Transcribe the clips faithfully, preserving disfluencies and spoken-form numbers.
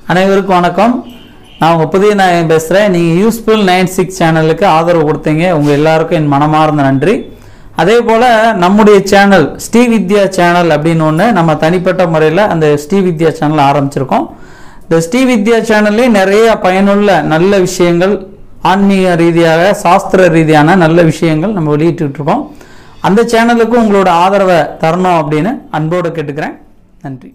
அனைவருக்கும் வணக்கம். நான் உங்கள் புதிய நாயகன் பேசுகிறேன். நீங்கள் யூஸ்ஃபுல் நைன் சிக்ஸ் சேனலுக்கு ஆதரவு கொடுத்தீங்க. உங்கள் எல்லாருக்கும் என் மனமார்ந்த நன்றி. அதே போல் நம்முடைய சேனல் ஸ்ரீவித்யா சேனல் அப்படின்னு ஒன்று நம்ம தனிப்பட்ட முறையில் அந்த ஸ்ரீவித்யா சேனல் ஆரம்பிச்சிருக்கோம். இந்த ஸ்ரீவித்யா சேனல்லே நிறைய பயனுள்ள நல்ல விஷயங்கள், ஆன்மீக ரீதியாக சாஸ்திர ரீதியான நல்ல விஷயங்கள் நம்ம வெளியிட்டு இருக்கோம். அந்த சேனலுக்கு உங்களோட ஆதரவை தரணும் அப்படின்னு அன்போடு கேட்டுக்கிறேன். நன்றி.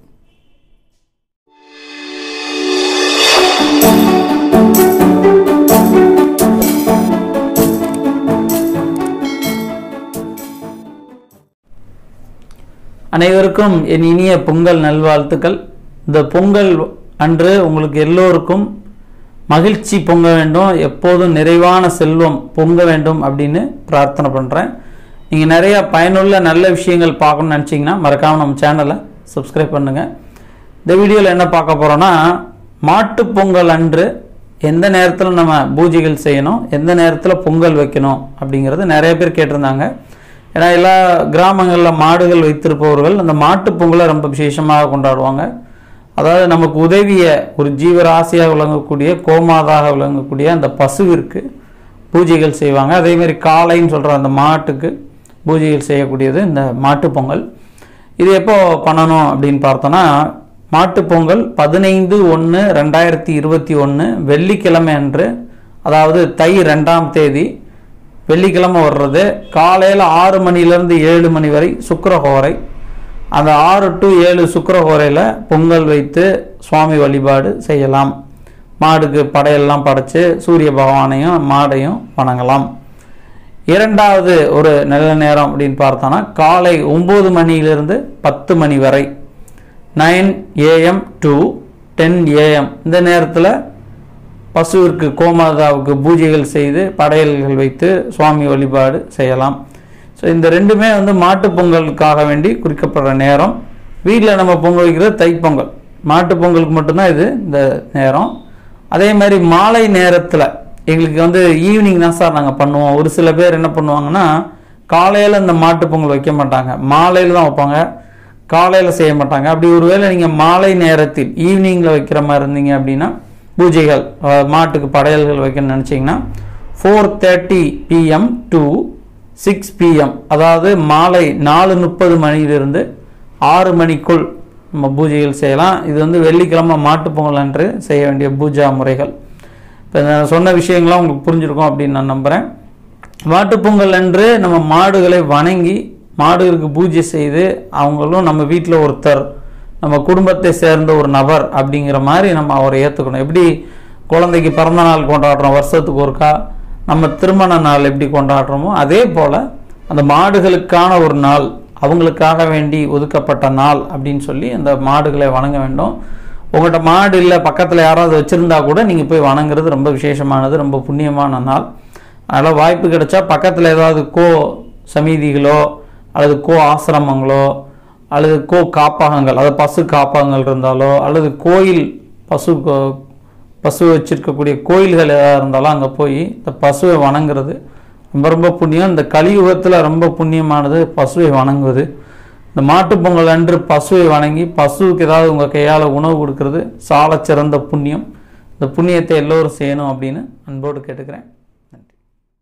அனைவருக்கும் என் இனிய பொங்கல் நல்வாழ்த்துக்கள். இந்த பொங்கல் அன்று உங்களுக்கு எல்லோருக்கும் மகிழ்ச்சி பொங்க வேண்டும், எப்போதும் நிறைவான செல்வம் பொங்க வேண்டும் அப்படின்னு பிரார்த்தனை பண்ணுறேன். நீங்கள் நிறைய பயனுள்ள நல்ல விஷயங்கள் பார்க்கணும்னு நினச்சிங்கன்னா மறக்காமல் நம்ம சேனலை சப்ஸ்கிரைப் பண்ணுங்கள். இந்த வீடியோவில் என்ன பார்க்க போகிறோன்னா, மாட்டு பொங்கல் அன்று எந்த நேரத்தில் நம்ம பூஜைகள் செய்யணும், எந்த நேரத்தில் பொங்கல் வைக்கணும் அப்படிங்கிறது நிறைய பேர் கேட்டிருந்தாங்க. ஏன்னா எல்லா கிராமங்களில் மாடுகள் வைத்திருப்பவர்கள் அந்த மாட்டு பொங்கலை ரொம்ப விசேஷமாக கொண்டாடுவாங்க. அதாவது நமக்கு உதவிய ஒரு ஜீவராசியாக விளங்கக்கூடிய கோமாதாக விளங்கக்கூடிய அந்த பசுவிற்கு பூஜைகள் செய்வாங்க. அதேமாதிரி காளைன்னு சொல்கிற அந்த மாட்டுக்கு பூஜைகள் செய்யக்கூடியது இந்த மாட்டு பொங்கல். இது எப்போ பண்ணணும் அப்படின்னு பார்த்தோன்னா, மாட்டு பொங்கல் பதினைந்து ஒன்று ரெண்டாயிரத்தி இருபத்தி ஒன்று வெள்ளிக்கிழமை அன்று, அதாவது தை ரெண்டாம் தேதி வெள்ளிக்கிழமை வர்றது, காலையில் ஆறு மணிலேருந்து ஏழு மணி வரை சுக்கிரஹோரை. அந்த ஆறு டு ஏழு சுக்கிரஹோரையில் பொங்கல் வைத்து சுவாமி வழிபாடு செய்யலாம். மாடுக்கு படையெல்லாம் படைச்சு சூரிய பகவானையும் மாடையும் வணங்கலாம். இரண்டாவது ஒரு நல்ல நேரம் அப்படின்னு பார்த்தோன்னா, காலை ஒம்பது மணியிலிருந்து பத்து மணி வரை, nine AM to ten AM இந்த நேரத்தில் பசுவிற்கு கோமாதாவுக்கு பூஜைகள் செய்து படையல்கள் வைத்து சுவாமி வழிபாடு செய்யலாம். ஸோ இந்த ரெண்டுமே வந்து மாட்டு பொங்கலுக்காக வேண்டி குறிக்கப்படுற நேரம். வீட்டில் நம்ம பொங்கல் வைக்கிறது தைப்பொங்கல், மாட்டு பொங்கலுக்கு மட்டும்தான் இது இந்த நேரம். அதே மாதிரி மாலை நேரத்தில் எங்களுக்கு வந்து ஈவினிங் தான் சார் நாங்கள் பண்ணுவோம். ஒரு சில பேர் என்ன பண்ணுவாங்கன்னா, காலையில் இந்த மாட்டு பொங்கல் வைக்க மாட்டாங்க, மாலையில் தான் வைப்பாங்க, காலையில் செய்ய மாட்டாங்க. அப்படி ஒருவேளை நீங்கள் மாலை நேரத்தில் ஈவினிங்கில் வைக்கிற மாதிரி இருந்தீங்க அப்படின்னா, பூஜைகள் மாட்டுக்கு படையல்கள் வைக்கணும்னு நினச்சிங்கன்னா four thirty PM to six PM, அதாவது மாலை நாலு முப்பது மணியிலிருந்து ஆறு மணிக்குள் நம்ம பூஜைகள் செய்யலாம். இது வந்து வெள்ளிக்கிழமை மாட்டு பொங்கல் அன்று செய்ய வேண்டிய பூஜா முறைகள். இப்போ நான் சொன்ன விஷயங்கள்லாம் உங்களுக்கு புரிஞ்சிருக்கும் அப்படின்னு நான் நம்புகிறேன். மாட்டுப்பொங்கல் அன்று நம்ம மாடுகளை வணங்கி மாடுகளுக்கு பூஜை செய்து, அவங்களும் நம்ம வீட்டில் ஒருத்தர், நம்ம குடும்பத்தை சேர்ந்த ஒரு நபர் அப்படிங்கிற மாதிரி நம்ம அவரை ஏற்றுக்கணும். எப்படி குழந்தைக்கு பிறந்த நாள் கொண்டாடுறோம் வருஷத்துக்கு ஒருக்கா, நம்ம திருமண நாள் எப்படி கொண்டாடுறோமோ அதே போல் அந்த மாடுகளுக்கான ஒரு நாள், அவங்களுக்காக வேண்டி ஒதுக்கப்பட்ட நாள் அப்படின்னு சொல்லி அந்த மாடுகளை வணங்க வேண்டும். உங்கள்கிட்ட மாடு இல்லை, பக்கத்தில் யாராவது வச்சுருந்தா கூட நீங்கள் போய் வணங்குறது ரொம்ப விசேஷமானது, ரொம்ப புண்ணியமான நாள். அதனால் வாய்ப்பு கிடைச்சா பக்கத்தில் ஏதாவது கோ சமீதிகளோ அல்லது கோ ஆசிரமங்களோ அல்லது கோ காப்பகங்கள், அதாவது பசு காப்பகங்கள் இருந்தாலோ, அல்லது கோயில் பசு பசு வச்சிருக்கக்கூடிய கோயில்கள் ஏதாவது இருந்தாலும் அங்கே போய் இந்த பசுவை வணங்குறது ரொம்ப ரொம்ப புண்ணியம். இந்த கலியுகத்தில் ரொம்ப புண்ணியமானது பசுவை வணங்குவது. இந்த மாட்டுப்பொங்கல் அன்று பசுவை வணங்கி பசுவுக்கு ஏதாவது உங்கள் கையால் உணவு கொடுக்கறது சால சிறந்த புண்ணியம். இந்த புண்ணியத்தை எல்லோரும் செய்யணும் அப்படின்னு அன்போடு கேட்டுக்கிறேன். நன்றி.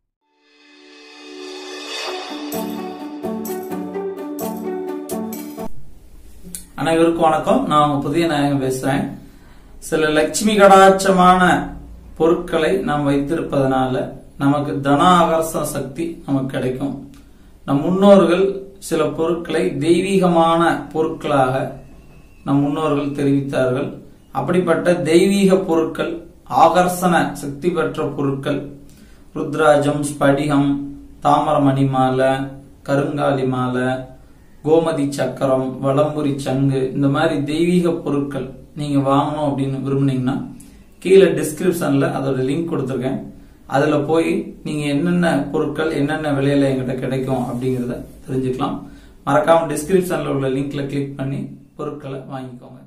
அனைவருக்கும் வணக்கம். நான் உங்க புதிய நாயகன் பேசுறேன். சில லட்சுமி கடாட்சமான பொருட்களை நாம் வைத்திருப்பதனால நமக்கு தன ஆகர்ஷண சக்தி நமக்கு கிடைக்கும். நம் முன்னோர்கள் சில பொருட்களை தெய்வீகமான பொருட்களாக நம் முன்னோர்கள் தெரிவித்தார்கள். அப்படிப்பட்ட தெய்வீக பொருட்கள், ஆகர்ஷண சக்தி பெற்ற பொருட்கள், ருத்ராஜம், ஸ்படிகம், தாமரமணி மாலை, கருங்காலி மாலை, கோமதி சக்கரம், வலம்புரி சங்கு, இந்த மாதிரி தெய்வீக பொருட்கள் நீங்க வாங்கணும் அப்படின்னு விரும்புனீங்கன்னா கீழே டிஸ்கிரிப்ஷன்ல அதோட லிங்க் கொடுத்துருக்கேன். அதுல போய் நீங்க என்னென்ன பொருட்கள் என்னென்ன விலையில எங்கிட்ட கிடைக்கும் அப்படிங்கறத தெரிஞ்சுக்கலாம். மறக்காம டிஸ்கிரிப்ஷன்ல உள்ள லிங்க்ல கிளிக் பண்ணி பொருட்களை வாங்கிக்கோங்க.